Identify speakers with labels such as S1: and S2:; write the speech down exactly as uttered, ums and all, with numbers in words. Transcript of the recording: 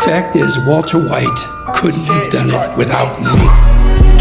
S1: Fact is, Walter White couldn't have done it without me.